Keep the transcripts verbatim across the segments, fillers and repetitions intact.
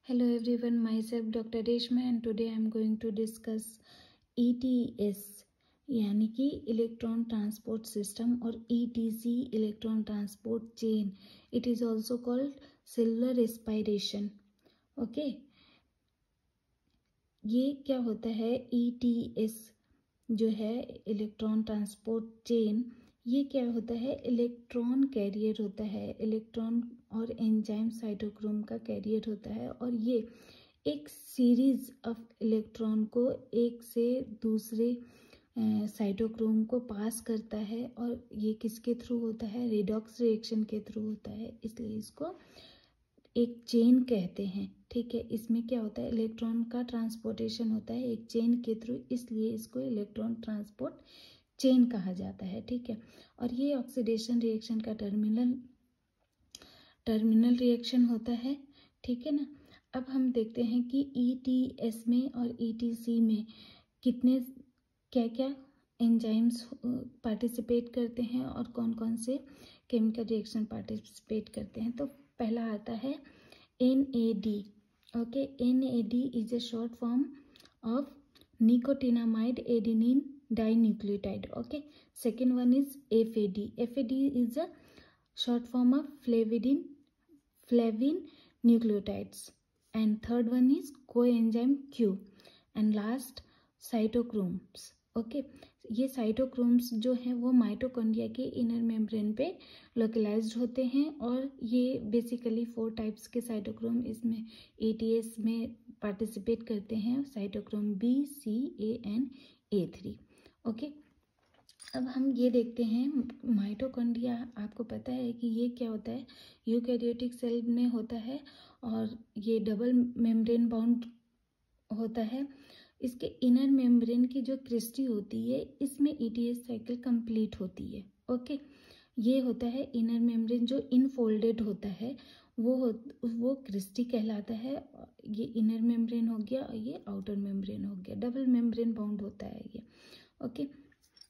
Hello everyone, myself Doctor Reshma and today I am going to discuss E T S यानी कि electron transport system और E T C electron transport chain. It is also called cellular respiration. Okay, ये क्या होता है? E T S जो है electron transport chain, ये क्या होता है? इलेक्ट्रॉन कैरियर होता है, इलेक्ट्रॉन और एंजाइम साइटोक्रोम का कैरियर होता है और ये एक सीरीज ऑफ इलेक्ट्रॉन को एक से दूसरे साइटोक्रोम को पास करता है और ये किसके थ्रू होता है? रेडॉक्स रिएक्शन के थ्रू होता है, इसलिए इसको एक चेन कहते हैं. ठीक है, इसमें क्या होता है? इलेक्ट्रॉन का ट्रांसपोर्टेशन होता है एक चेन के थ्रू, इसलिए इसको इलेक्ट्रॉन ट्रांसपोर्ट चेन कहा जाता है. ठीक है, और ये ऑक्सीडेशन रिएक्शन का टर्मिनल टर्मिनल रिएक्शन होता है. ठीक है ना. अब हम देखते हैं कि E T S में और E T C में कितने क्या क्या एंजाइम्स पार्टिसिपेट करते हैं और कौन कौन से केमिकल रिएक्शन पार्टिसिपेट करते हैं. तो पहला आता है N A D. Okay, N A D is a short form of nicotinamide adenine dinucleotide. Okay, second one is F A D. F A D is a short form of flavin flavin nucleotides, and third one is coenzyme Q, and last cytochromes. Okay, ये cytochromes जो हैं वो mitochondria के inner membrane पे localised होते हैं और ये बेसिकली फोर टाइप्स के साइटोक्रोम इसमें E T S में पार्टिसिपेट करते हैं. Cytochrome B, C, A and A three. Okay okay. अब हम ये देखते हैं माइटोकॉन्ड्रिया. आपको पता है कि ये क्या होता है? यूकैरियोटिक सेल में होता है और ये डबल मेम्ब्रेन बाउंड होता है. इसके इनर मेम्ब्रेन की जो क्रिस्टी होती है इसमें E T S cycle complete होती है. Okay okay. ये होता है इनर मेम्ब्रेन जो इनफोल्डेड होता है वो हो, वो क्रिस्टी कहलाता है. ये इनर मेम्ब्रेन हो गया और ये आउटर मेम्ब्रेन हो गया. डबल मेम्ब्रेन बाउंड होता है ये. Okay okay.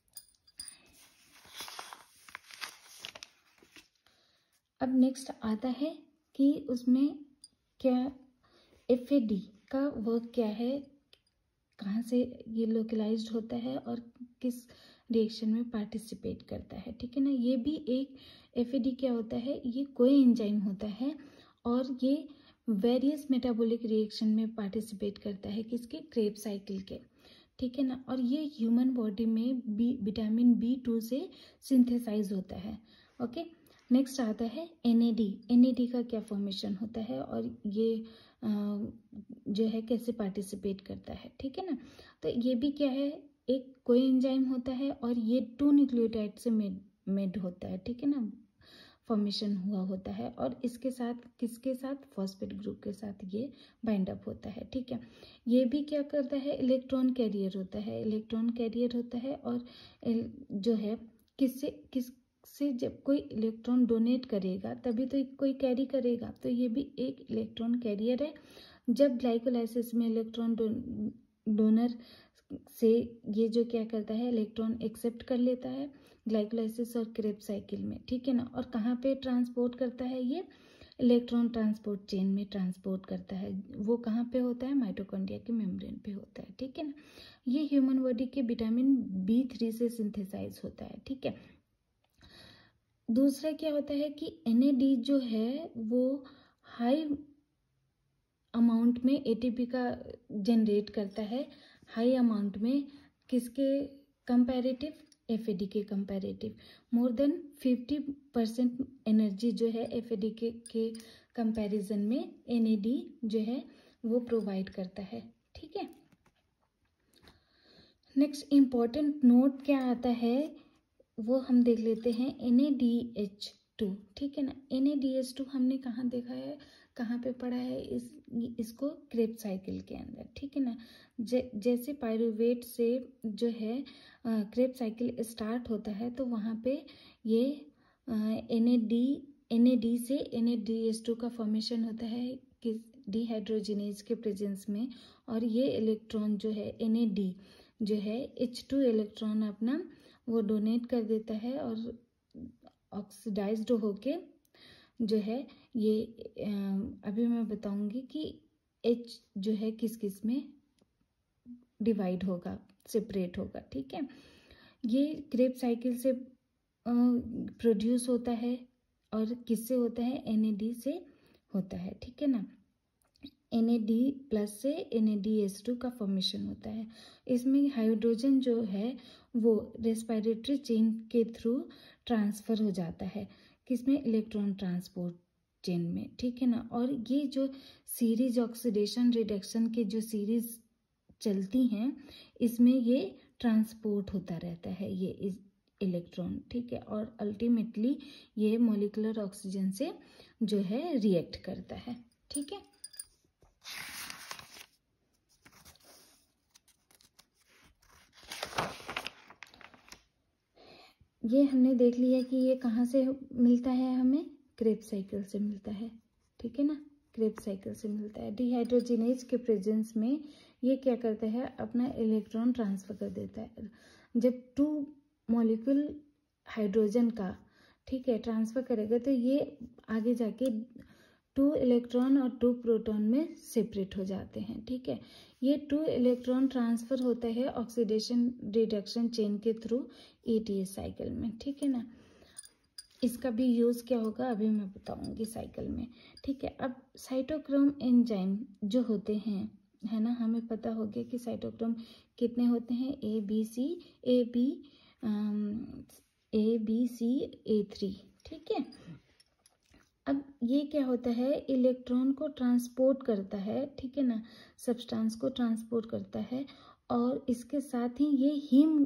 अब नेक्स्ट आता है कि उसमें क्या F A D का वर्क क्या है, कहाँ से ये लोकलाइज्ड होता है और किस रिएक्शन में पार्टिसिपेट करता है. ठीक है ना. ये भी एक F A D क्या होता है? ये कोई एंजाइम होता है और ये वेरियस मेटाबॉलिक रिएक्शन में पार्टिसिपेट करता है. किसके? क्रेब्स साइकिल के. ठीक है ना. और ये ह्यूमन बॉडी में बी विटामिन बी टू से सिंथेसाइज होता है. ओके, नेक्स्ट आता है N A D. N A D का क्या फॉर्मेशन होता है और ये आ, जो है कैसे पार्टिसिपेट करता है. ठीक है ना. तो ये भी क्या है? एक कोई एंजाइम होता है और ये टू न्यूक्लियोटाइड से मेड मेड होता है. ठीक है ना, फॉर्मेशन हुआ होता है और इसके साथ किसके साथ? फॉस्फेट ग्रुप के साथ ये बाइंड अप होता है. ठीक है, ये भी क्या करता है? इलेक्ट्रॉन कैरियर होता है. इलेक्ट्रॉन कैरियर होता है और जो है किससे किस से जब कोई इलेक्ट्रॉन डोनेट करेगा तभी तो कोई कैरी करेगा. तो ये भी एक इलेक्ट्रॉन कैरियर है. जब ग्लाइकोलाइसिस में इलेक्ट्रॉन डो, डोनर से ये जो क्या करता है? इलेक्ट्रॉन एक्सेप्ट कर लेता है ग्लाइकोलाइसिस और क्रेब्स साइकिल में. ठीक है ना. और कहाँ पे ट्रांसपोर्ट करता है? ये इलेक्ट्रॉन ट्रांसपोर्ट चेन में ट्रांसपोर्ट करता है. वो कहाँ पे होता है? माइटोकॉन्ड्रिया के मेम्ब्रेन पे होता है. ठीक है ना. ये ह्यूमन बॉडी के विटामिन बी थ्री से सिंथेसाइज होता है. ठीक है. दूसरा क्या होता है कि N A D जो है वो हाई अमाउंट में A T P का जनरेट करता है. हाई अमाउंट में किसके कंपैरेटिव? F A D के comparative. More than fifty percent energy जो है F A D के के कंपैरिजन में N A D जो है वो प्रोवाइड करता है. ठीक है. नेक्स्ट इम्पॉर्टेंट नोट क्या आता है वो हम देख लेते हैं. N A D H two. ठीक है ना. N A D H two हमने कहाँ देखा है, कहाँ पे पढ़ा है? इस इसको क्रेब्स साइकिल के अंदर. ठीक है ना. जैसे पायरुवेट से जो है क्रेब्स साइकिल स्टार्ट होता है तो वहाँ पे ये N A D N A D से N A D H two का फॉर्मेशन होता है किस? डिहाइड्रोजिनेज के प्रेजेंस में. और ये इलेक्ट्रॉन जो है N A D जो है H टू इलेक्ट्रॉन अपना वो डोनेट कर देता है और ऑक्सीडाइज्ड होके जो है ये अभी मैं बताऊंगी कि एच जो है किस किस में डिवाइड होगा, सेपरेट होगा, ठीक है। ये क्रेब्स साइकिल से प्रोड्यूस होता है और किससे होता है, एन ए डी से होता है, ठीक है ना। एन ए डी प्लस से N A D S two का फॉर्मेशन होता है। इसमें हाइड्रोजन जो है वो रेस्पिरेटरी चेन के थ्रू ट्रांसफ़र हो जाता है, किसमें, इलेक्ट्रॉन ट्रांसपोर्ट चेन में, ठीक है ना। और ये जो सीरीज ऑक्सीडेशन रिडक्शन के जो सीरीज चलती हैं, इसमें ये ट्रांसपोर्ट होता रहता है ये इस इलेक्ट्रॉन, ठीक है। और अल्टीमेटली ये मॉलिक्यूलर ऑक्सीजन से जो है रिएक्ट करता है, ठीक है। ये हमने देख लिया कि ये कहाँ से मिलता है, हमें क्रेब्स साइकिल से मिलता है, ठीक है ना। क्रेब्स साइकिल से मिलता है। डिहाइड्रोजिनेज के प्रेजेंस में ये क्या करता है, अपना इलेक्ट्रॉन ट्रांसफर कर देता है। जब टू मॉलिक्यूल हाइड्रोजन का, ठीक है, ट्रांसफर करेगा तो ये आगे जाके टू इलेक्ट्रॉन और टू प्रोटॉन में सेपरेट हो जाते हैं, ठीक है। ये टू इलेक्ट्रॉन ट्रांसफर होता है ऑक्सीडेशन रिडक्शन चेन के through A T S cycle में, ठीक है ना। इसका भी यूज़ क्या होगा अभी मैं बताऊंगी साइकिल में, ठीक है। अब साइटोक्रोम एंजाइम जो होते हैं, है ना, हमें पता हो गया कि साइटोक्रोम कितने होते हैं, A B C A B A B C A three, ठीक है। अब ये क्या होता है, इलेक्ट्रॉन को ट्रांसपोर्ट करता है, ठीक है ना, सब्सटेंस को ट्रांसपोर्ट करता है। और इसके साथ ही ये हीम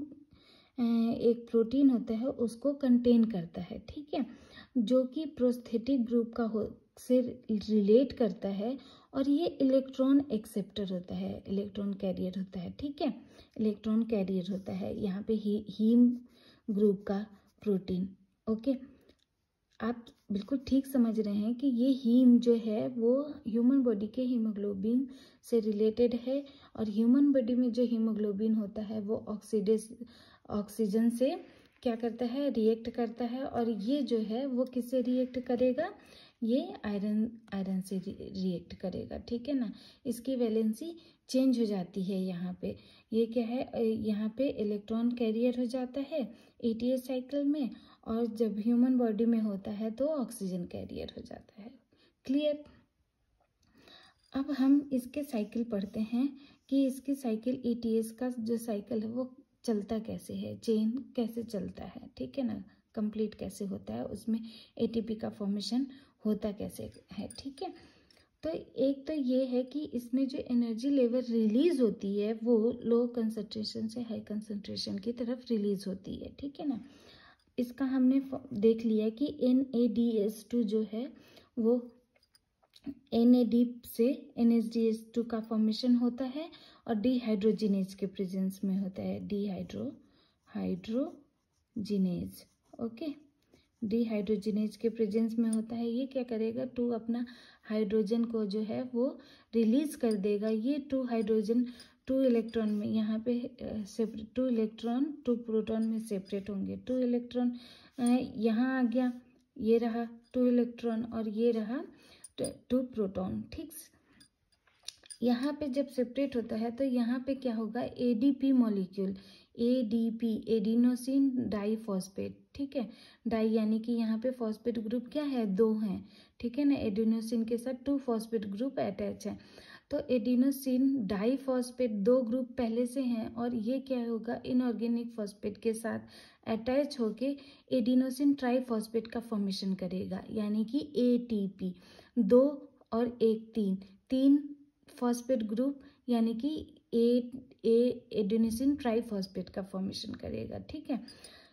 एक प्रोटीन होता है उसको कंटेन करता है, ठीक है, जो कि प्रोस्थेटिक ग्रुप का हो से रिलेट करता है। और ये इलेक्ट्रॉन एक्सेप्टर होता है, इलेक्ट्रॉन कैरियर होता है, ठीक है, इलेक्ट्रॉन कैरियर होता है यहाँ पे ही, हीम ग्रुप का प्रोटीन, ओके। आप बिल्कुल ठीक समझ रहे हैं कि ये हीम जो है वो ह्यूमन बॉडी के हीमोग्लोबिन से रिलेटेड है। और ह्यूमन बॉडी में जो हीमोग्लोबिन होता है वो ऑक्सीडेस ऑक्सीजन से क्या करता है, रिएक्ट करता है। और ये जो है वो किससे रिएक्ट करेगा, ये आयरन आयरन से रिएक्ट करेगा, ठीक है ना। इसकी वैलेंसी चेंज हो जाती है यहाँ पे, ये क्या है, यहाँ पे इलेक्ट्रॉन कैरियर हो जाता है ए टी एस साइकिल में, और जब ह्यूमन बॉडी में होता है तो ऑक्सीजन कैरियर हो जाता है, क्लियर। अब हम इसके साइकिल पढ़ते हैं कि इसकी साइकिल ए टी एस का जो साइकिल है वो चलता कैसे है, चेन कैसे चलता है, ठीक है ना, कंप्लीट कैसे होता है, उसमें ए टी पी का फॉर्मेशन होता कैसे है, ठीक है। तो एक तो ये है कि इसमें जो एनर्जी लेवल रिलीज होती है वो लो कंसंट्रेशन से हाई कंसंट्रेशन की तरफ रिलीज होती है, ठीक है ना। इसका हमने देख लिया कि N A D S two जो है वो एन ए डी से N S D S two का फॉर्मेशन होता है और डिहाइड्रोजिनेज के प्रेजेंस में होता है, डिहाइड्रो हाइड्रोजिनेज, ओके, डिहाइड्रोजिनेज के प्रेजेंस में होता है। ये क्या करेगा, टू अपना हाइड्रोजन को जो है वो रिलीज कर देगा। ये टू हाइड्रोजन टू इलेक्ट्रॉन में यहाँ पे separate, two electron two proton में सेपरेट होंगे। टू इलेक्ट्रॉन यहाँ आ गया, ये रहा टू इलेक्ट्रॉन और ये रहा टू प्रोटॉन, ठीक। यहाँ पे जब सेपरेट होता है तो यहाँ पे क्या होगा, ADP molecule, ADP adenosine diphosphate, ठीक है, डाई यानी कि यहाँ पे फॉस्फेट ग्रुप क्या है, दो हैं, ठीक है ना। एडिनोसिन के साथ टू फॉस्फेट ग्रुप अटैच है, तो एडिनोसिन डाइफॉस्फेट दो ग्रुप पहले से हैं और ये क्या होगा, इनऑर्गेनिक फॉस्फेट के साथ अटैच होके एडिनोसिन ट्राइफॉस्फेट का फॉर्मेशन करेगा, यानी कि एटीपी, दो और एक तीन, तीन फॉस्फेट ग्रुप यानी कि ए ए एडेनिसिन ट्राइफॉस्फेट का फॉर्मेशन करेगा, ठीक है।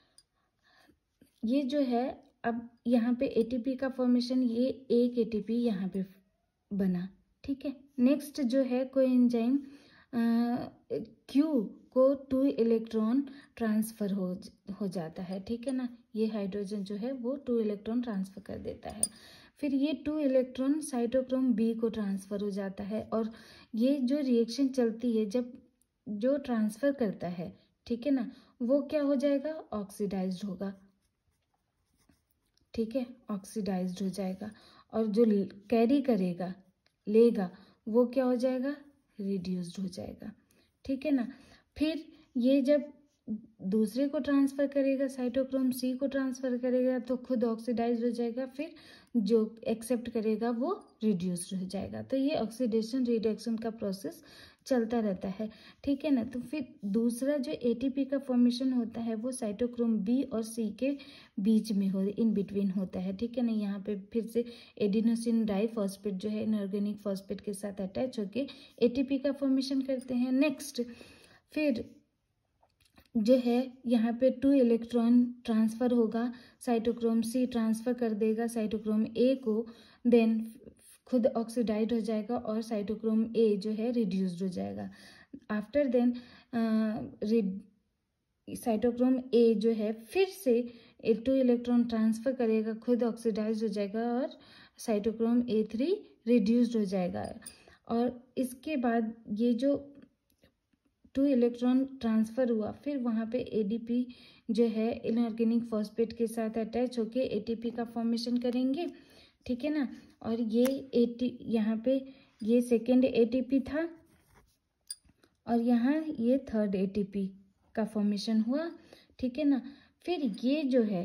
ये जो है अब यहाँ पे एटीपी का फॉर्मेशन, ये एक एटीपी यहाँ पे बना, ठीक है। नेक्स्ट जो है कोएंजाइम क्यू को टू इलेक्ट्रॉन ट्रांसफर हो हो जाता है, ठीक है ना। ये हाइड्रोजन जो है वो टू इलेक्ट्रॉन ट्रांसफर कर देता है। फिर ये टू इलेक्ट्रॉन साइटोक्रोम बी को ट्रांसफर हो जाता है और ये जो रिएक्शन चलती है जब जो ट्रांसफर करता है, ठीक है ना, वो क्या हो जाएगा, ऑक्सीडाइज्ड होगा, ठीक है, ऑक्सीडाइज्ड हो जाएगा। और जो कैरी करेगा लेगा वो क्या हो जाएगा, रिड्यूस्ड हो जाएगा, ठीक है ना। फिर ये जब दूसरे को ट्रांसफ़र करेगा, साइटोक्रोम सी को ट्रांसफ़र करेगा तो खुद ऑक्सीडाइज हो जाएगा, फिर जो एक्सेप्ट करेगा वो रिड्यूस्ड हो जाएगा। तो ये ऑक्सीडेशन रिडक्शन का प्रोसेस चलता रहता है, ठीक है ना। तो फिर दूसरा जो एटीपी का फॉर्मेशन होता है वो साइटोक्रोम बी और सी के बीच में हो, इन बिटवीन होता है, ठीक है ना। यहाँ पे फिर से एडिनोसिन डाइफॉस्फेट जो है इनऑर्गेनिक फॉस्फेट के साथ अटैच होके एटीपी का फॉर्मेशन करते हैं। नेक्स्ट फिर जो है यहाँ पे टू इलेक्ट्रॉन ट्रांसफ़र होगा, साइटोक्रोम सी ट्रांसफ़र कर देगा साइटोक्रोम ए को, देन खुद ऑक्सीडाइड हो जाएगा और साइटोक्रोम ए जो है रिड्यूस्ड हो जाएगा। आफ्टर देन साइटोक्रोम ए जो है फिर से टू इलेक्ट्रॉन ट्रांसफ़र करेगा, खुद ऑक्सीडाइज हो जाएगा और साइटोक्रोम ए थ्री रिड्यूस्ड हो जाएगा। और इसके बाद ये जो टू इलेक्ट्रॉन ट्रांसफ़र हुआ, फिर वहाँ पे एडीपी जो है इनऑर्गेनिक फॉस्फेट के साथ अटैच होके एटीपी का फॉर्मेशन करेंगे, ठीक है ना। और ये एटी यहाँ पे ये सेकेंड एटीपी था और यहाँ ये थर्ड एटीपी का फॉर्मेशन हुआ, ठीक है ना। फिर ये जो है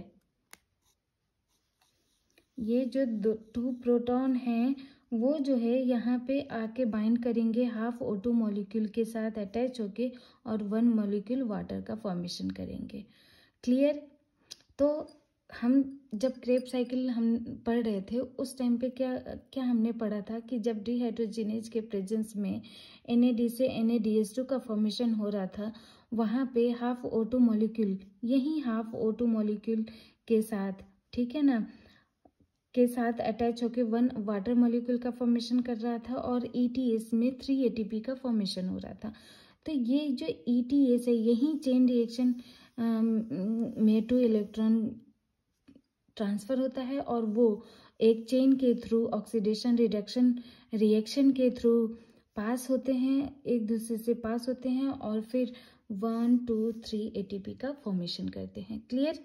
ये जो दो टू प्रोटॉन हैं वो जो है यहाँ पे आके बाइंड करेंगे हाफ ओ टू मॉलिक्यूल के साथ अटैच होके और वन मॉलिक्यूल वाटर का फॉर्मेशन करेंगे। क्लियर। तो हम जब क्रेब्स साइकिल हम पढ़ रहे थे उस टाइम पे क्या क्या हमने पढ़ा था कि जब डिहाइड्रोजिनेज के प्रेजेंस में एन ए डी से N A D S two का फॉर्मेशन हो रहा था, वहाँ पे हाफ ओ टू मॉलिक्यूल यही हाफ ओ टू मॉलिक्यूल के साथ, ठीक है ना, के साथ अटैच होके वन वाटर मॉलिक्यूल का फॉर्मेशन कर रहा था और ई टी एस में थ्री ए टी पी का फॉर्मेशन हो रहा था। तो ये जो ई टी एस है यही चेन रिएक्शन में टू इलेक्ट्रॉन ट्रांसफ़र होता है और वो एक चेन के थ्रू ऑक्सीडेशन रिडक्शन रिएक्शन के थ्रू पास होते हैं, एक दूसरे से पास होते हैं और फिर one two three A T P का फॉर्मेशन करते हैं। क्लियर।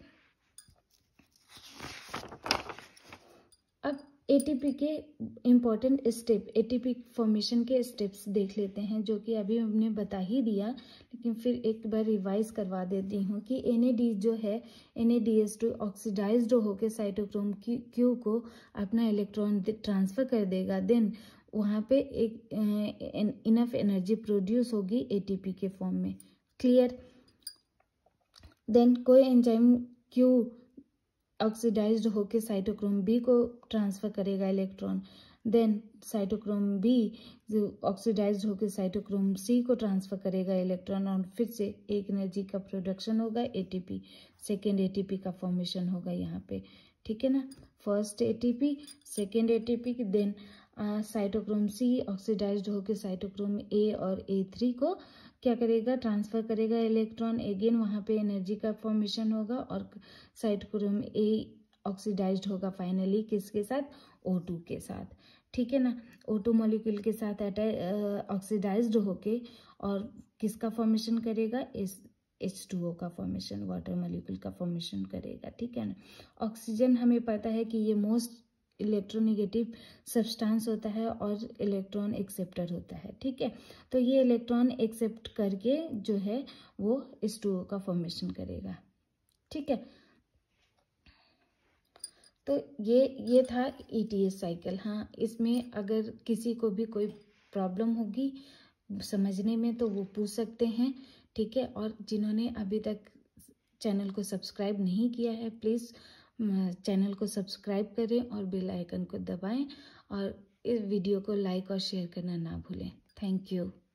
अब एटीपी के इम्पॉर्टेंट स्टेप, एटीपी फॉर्मेशन के स्टेप्स देख लेते हैं जो कि अभी हमने बता ही दिया, लेकिन फिर एक बार रिवाइज करवा देती हूँ कि एन ए डी जो है N A D S two oxidized होकर साइटोक्रोम क्यू को अपना इलेक्ट्रॉन ट्रांसफ़र कर देगा, देन वहाँ पे एक इनफ एनर्जी प्रोड्यूस होगी एटीपी के फॉर्म में। क्लियर। देन कोई एंजाइम क्यू ऑक्सीडाइज्ड होके साइटोक्रोम बी को ट्रांसफ़र करेगा electron, then cytochrome B oxidized होके साइटोक्रोम सी को ट्रांसफ़र करेगा इलेक्ट्रॉन और फिर से एक एनर्जी का प्रोडक्शन होगा, एटीपी, सेकेंड एटीपी का फॉर्मेशन होगा यहाँ पे, ठीक है ना। First ATP, second ATP, then cytochrome C oxidized होके साइटोक्रोम ए और ए थ्री को क्या करेगा, ट्रांसफ़र करेगा इलेक्ट्रॉन, अगेन वहाँ पे एनर्जी का फॉर्मेशन होगा और साइटोक्रोम ए ऑक्सीडाइज्ड होगा फाइनली किसके साथ, ओ टू के साथ, ठीक है ना। ओ टू मॉलिक्यूल के साथ अटैच ऑक्सीडाइज्ड होके और किसका फॉर्मेशन करेगा, इस एच टू ओ का फॉर्मेशन, वाटर मॉलिक्यूल का फॉर्मेशन करेगा, ठीक है ना। ऑक्सीजन हमें पता है कि ये मोस्ट इलेक्ट्रोनेगेटिव सब्सटेंस होता है और इलेक्ट्रॉन एक्सेप्टर होता है, ठीक है। तो ये इलेक्ट्रॉन एक्सेप्ट करके जो है वो एच टू ओ का फॉर्मेशन करेगा, ठीक है। तो ये ये था ई टी एस साइकिल। हाँ, इसमें अगर किसी को भी कोई प्रॉब्लम होगी समझने में तो वो पूछ सकते हैं, ठीक है। और जिन्होंने अभी तक चैनल को सब्सक्राइब नहीं किया है प्लीज़ चैनल को सब्सक्राइब करें और बेल आइकन को दबाएं और इस वीडियो को लाइक और शेयर करना ना भूलें। Thank you.